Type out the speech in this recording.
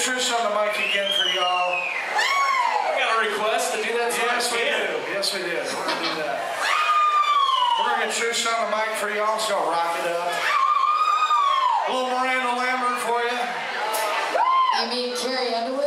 Trish on the mic again for y'all. We got a request to do that. Yes, we do. Yes, we did. We're going to do that. We're going to get Trish on the mic for y'all. She's going to rock it up. A little Miranda Lambert for you. You mean Carrie Underwood?